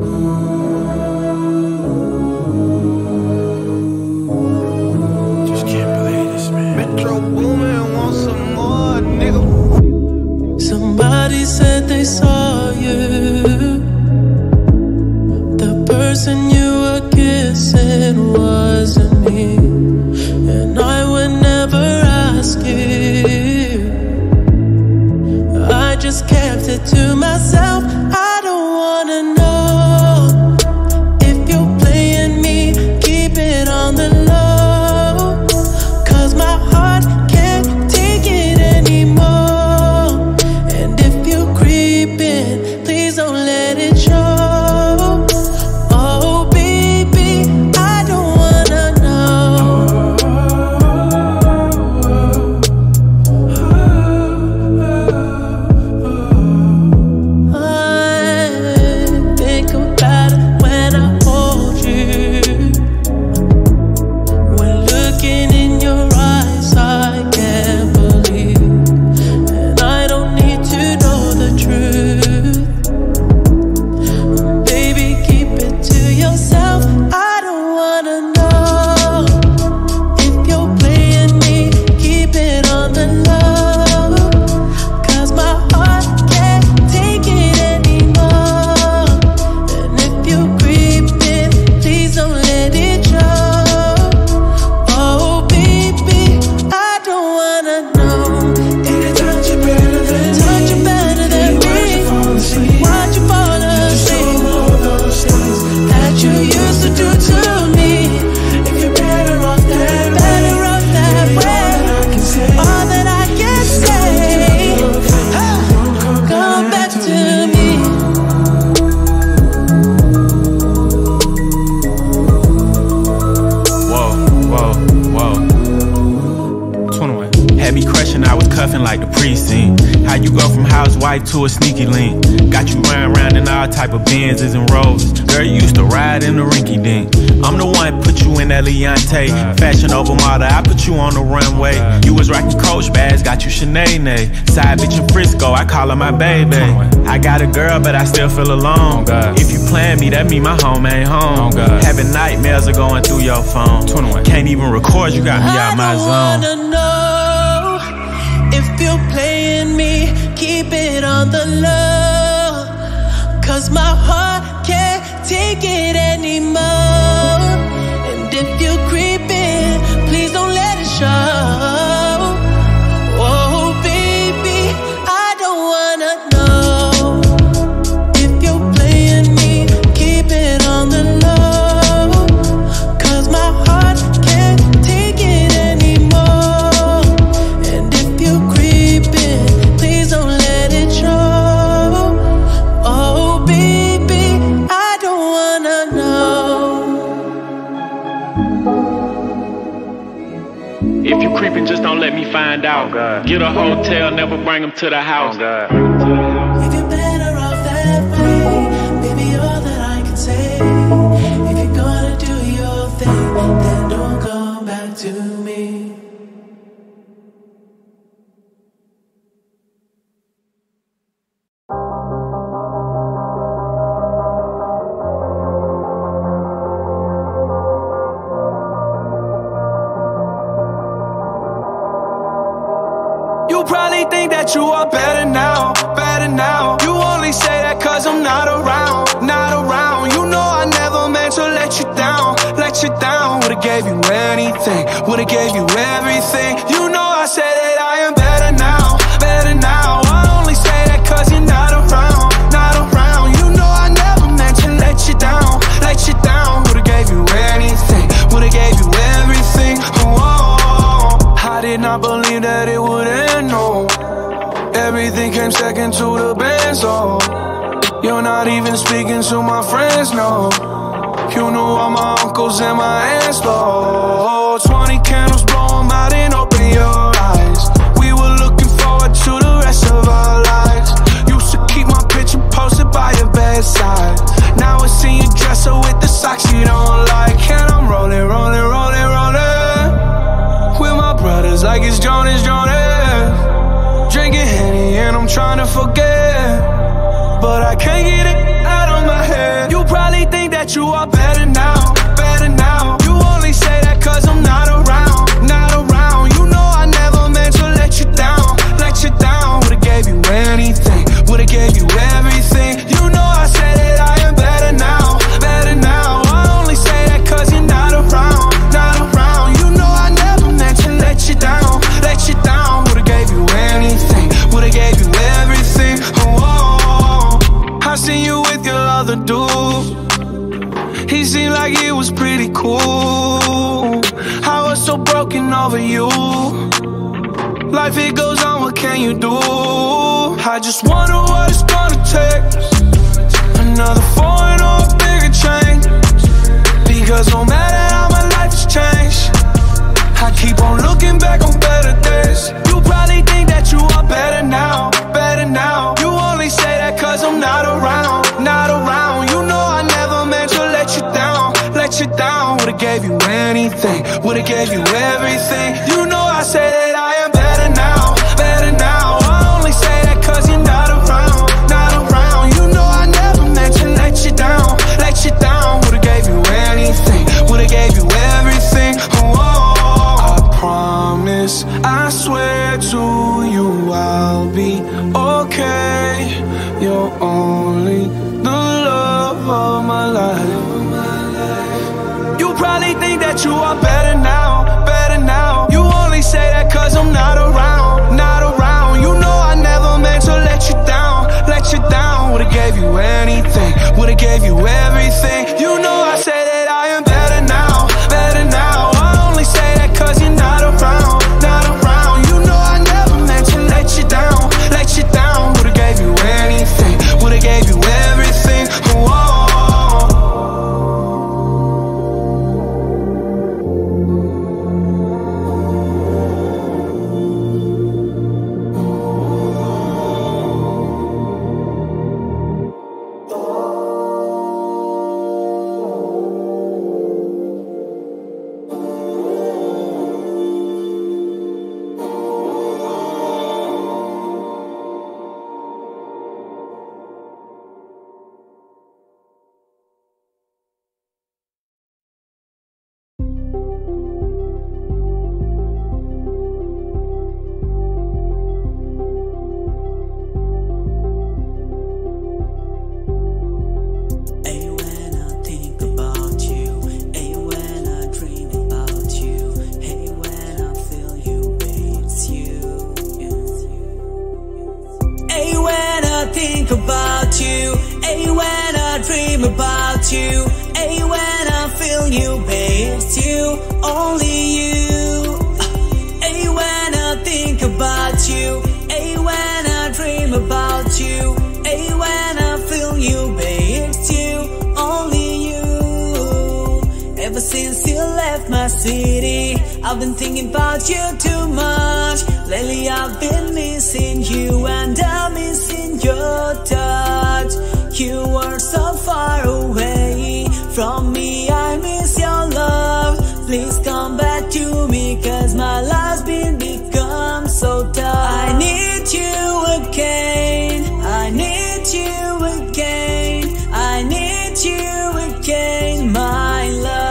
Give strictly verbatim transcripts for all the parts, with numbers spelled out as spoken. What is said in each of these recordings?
Just can't believe this, man. Metro Boomin want some more, nigga. Somebody said they saw you. The person you were kissing wasn't me, and I would never ask you. I just kept it to myself. I don't wanna know if you're playing me. Keep it on the low, 'cause my heart can't take it anymore. And if you're creeping, please don't let it show. Oh baby, I don't wanna know. I think about it when I hold you. When looking in your eyes, I can't believe. And I don't need to know the truth. Baby, keep it to yourself. I don't wanna know if you're playing me. Keep it on the low, 'cause my heart can't take it anymore. And if you're creeping, please don't let it show. Oh baby, I don't wanna know. Did it touch you better than me? Touch you better than me. Watch you fall asleep. Watch you fall asleep. All those things That you used to do to me. if you're better off that way. Better off that way. I can say All that I can say, come back to me. Whoa, whoa, whoa. twenty-one. Had me crushing, I was cuffing like the precinct. How you go from housewife to a sneaky link? Got you riding around in all type of Benzes and Rolls. Girl, you used to ride in the rinky dink. I'm the one put you in that Leontay. Fashion over model, I put you on the runway. You was rocking Coach bags, got you Sinead. Side bitch in Frisco, I call her my baby. I got a girl, but I still feel alone. If you plan me, that mean my home ain't home. Having nightmares are going through your phone. Can't even record, you got me out my I don't zone. wanna know if you're playing me. Keep it on the low, 'cause my heart can't take it anymore. And if you're creeping, please don't let it show. Oh baby, I don't wanna know if you're playing me. Keep it on the low, 'cause my heart can't take it anymore. And if you're creeping, please don't let it show. Oh baby, I don't wanna know. If you creeping, just don't let me find out. Get a hotel, never bring them to the house. If you're better off that way, baby, all that I can say. If you're gonna do your thing, then don't come back to me. You probably think that you are better now, better now. You only say that 'cause I'm not around, not around. You know I never meant to let you down, let you down. Would've gave you anything, would've gave you everything. You know I said that I am better now, better now. I only say that 'cause you're not around, not around. You know I never meant to let you down, let you down. Would've gave you anything, would've gave you everything. Oh, I did not believe that it would end, no. Everything came second to the best, oh. You're not even speaking to my friends, no. You knew all my uncles and my aunts, though. Twenty candles, blow 'em out and open your eyes. We were looking forward to the rest of our lives. Used to keep my picture posted by your bedside. Now I see you dresser with the socks you don't like. And I'm rolling, rolling, rolling, rolling with my brothers like it's Jonas, Jonas. Drinking Henny and I'm trying to forget, but I can't get it out of my head. You probably that you are better now, better now. You only say that cause I'm not around, not around. You know I never meant to let you down, let you down. Would've gave you anything, would've gave you everything. You know I said that I am better now, better now. I only say that cause you're not around, not around. You know I never meant to let you down, let you down. Would've gave you anything, would've gave you everything. Oh, oh. I seen you with your other dude. He seemed like he was pretty cool. I was so broken over you. Life it goes on, what can you do? I just wonder what it's gonna take. Another foreign or a bigger change. Because no matter how my life has changed, I keep on looking back on better days. You probably think that you are better now, better now. You only say that cause I'm not around, not around. You know I never meant to let you down, let you down. Would've gave you anything, would've gave you everything. You know I say that I am better now, better now. I only say that cause you're not around, not around. You know I never meant to let you down, let you down. Would've gave you anything, would've gave you everything. Oh, oh. I promise, I swear to you I'll be okay. You're only the love of my life. You probably think that you are better now, better now. You only say that cause I'm not around, not around. You know I never meant to let you down, let you down. Would've gave you anything, would've gave you everything. You know I say that I am better now, better now. I only say that cause you're not around, not around. You know I never meant to let you down, let you down. Would've gave you anything, would've gave you everything. Oh, about you, hey, when I dream about you, hey, when I feel you, babe, it's you, only you. Hey, when I think about you, hey, when I dream about you, hey, when I feel you, babe, it's you, only you. Ever since you left my city, I've been thinking about you too much. Lately I've been missing you and I'm missing your touch. You were so far away from me, I miss your love. Please come back to me, cause my life's been become so tough. I need you again, I need you again, I need you again, my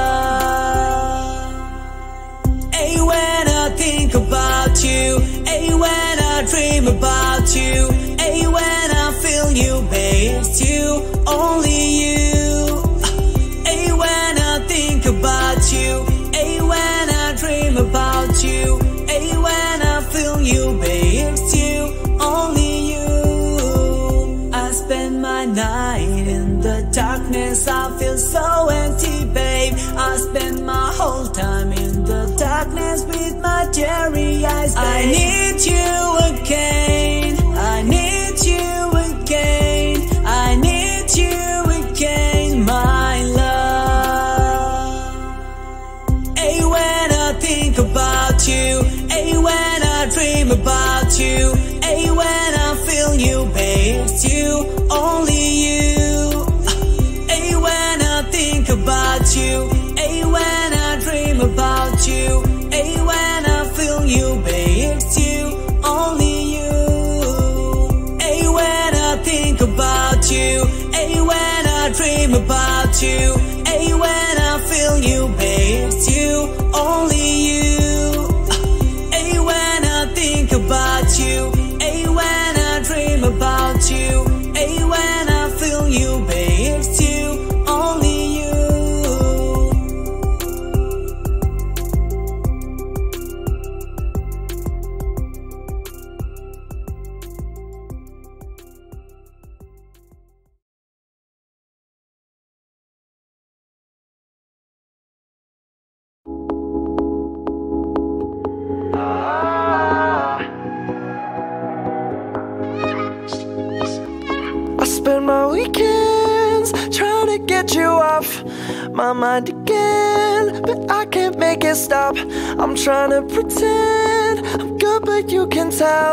love. Hey, when I think about you, hey, when I dream about you, hey, when I feel you, babe, it's you, only you. Hey, when I think about you, hey, when I dream about you, hey, when I feel you, babe, it's you, only you. I spend my night in the darkness, I feel so empty, babe. I spend my whole time in the darkness with my teary eyes, babe. I need you again, I need you again, I need you again, my love. Hey, when I think about you, hey, when I dream about you, hey, when I feel you, babe, it's you, only you. Hey, when I think about you, hey, when I dream about you, hey, when I feel you, babe, it's you, only you. dream about you. Hey, when I feel you, babe, it's you, only you. Hey, when I think about you. Hey, when I dream about you. Hey, when I feel you, babe, it's you, only you. I spend my weekends trying to get you off my mind again, but I can't make it stop. I'm trying to pretend I'm good, but you can tell.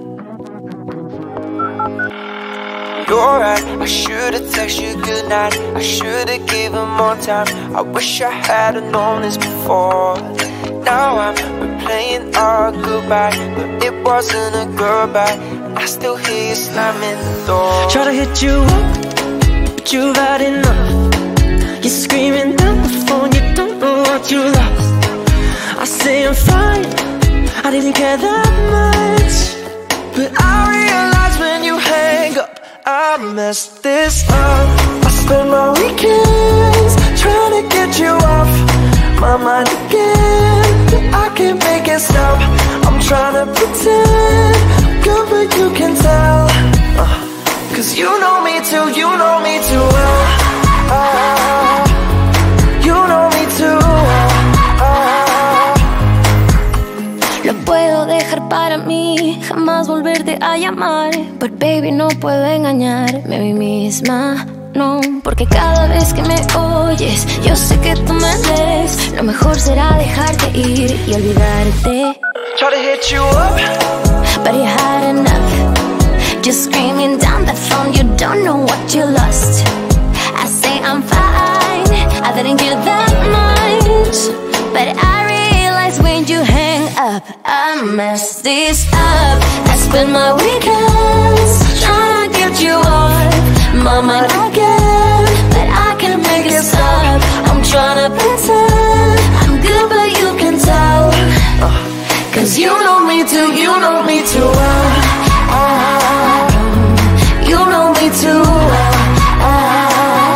You're right, I should've texted you goodnight. I should've given more time. I wish I had've known this before. Now I'm replaying our goodbye, but it wasn't a goodbye. I still hear you slamming the door. Try to hit you up, but you've had enough. You're screaming down the phone, you don't know what you lost. I say I'm fine, I didn't care that much, but I realize when you hang up, I messed this up. I spend my weekends trying to get you off my mind again, but I can't make it stop. I'm trying to pretend I'm good, but you can tell. uh, Cause you know me too, you know me too well. uh, You know me too well. uh, Lo puedo dejar para mí, jamás volverte a llamar. But baby, no puedo engañarme a mí misma, no. Porque cada vez que me oyes, yo sé que tú me ves. Lo mejor será dejarte ir y olvidarte. Try to hit you up, but you had enough. Just screaming down the phone, you don't know what you lost. I say I'm fine, I didn't care that much, but I realize when you hang up, I messed this up. I spend my weekends trying to get you off my mind again, but I can't make it stop. I'm trying to pretend I'm good, but you can tell. Cause you know me too, you know me too well. uh, You know me too well. uh,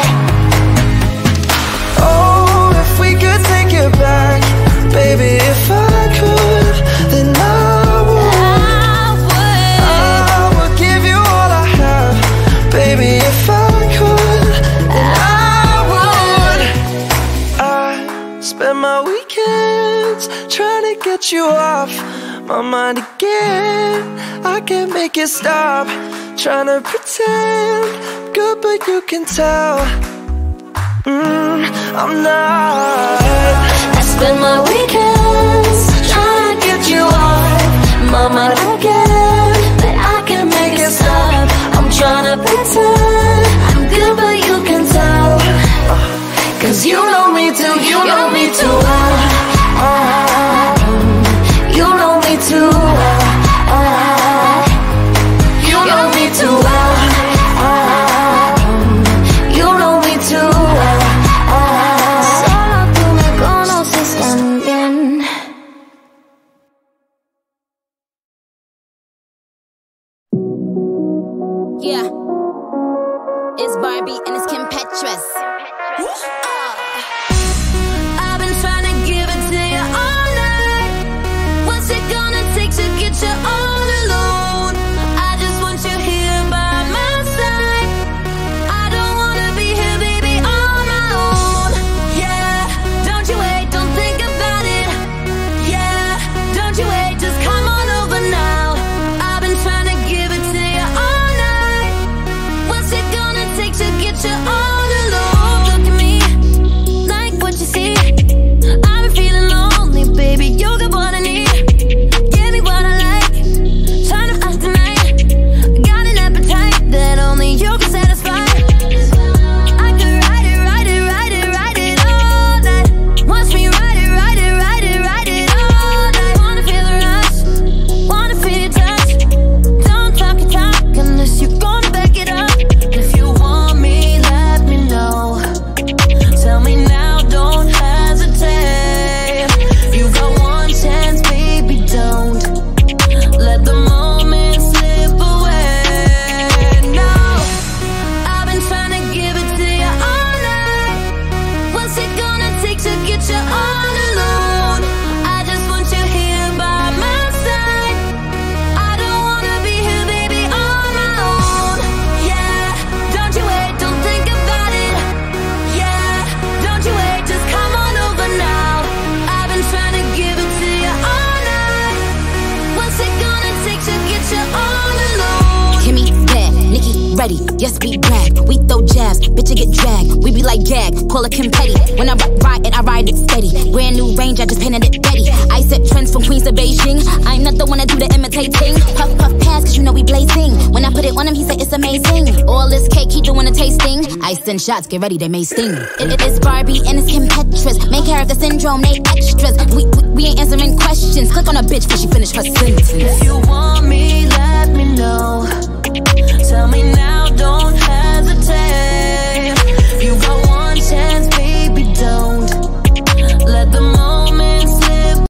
Oh, if we could take it back, baby, if I could, then I would. I would. I would give you all I have, baby, if I could, then I would. I spend my weekends trying to get you off my mind again. I can't make it stop. Trying to pretend good, but you can tell. mm, I'm not. I spend my weekends trying to get you off my mind again, but I can't make it stop. I'm trying to pretend I'm good, but you can tell. Cause you know me too, you know me too well. uh, You know me too well. uh, You know me too well. uh, You know me too well. uh, Solo tú me conoces tan bien. Yeah, it's Barbie and it's Kim Petras. I've been trying to give it to you all night. What's it gonna take to get you all alone? I just want you here by my side. I don't wanna be here, baby, on my own. Yeah, don't you wait, don't think about it. Yeah, don't you wait, just come on over now. I've been trying to give it to you all night. What's it gonna take to get you all alone? Look at me, like ready. Yes, we brag, we throw jabs, bitch, you get dragged. We be like gag, call it Kim Petty. When I ride it, I ride it steady. Brand new range, I just painted it ready. I set trends from Queens to Beijing. I'm not the one to do the imitating. Puff, puff, pass, cause you know we blazing. When I put it on him, he said it's amazing. All this cake, he doing a tasting. I send shots, get ready, they may sting. It, it is Barbie and it's Kim Petras. Main character syndrome, they extras. We, we, we ain't answering questions. Click on a bitch before she finish her sentence.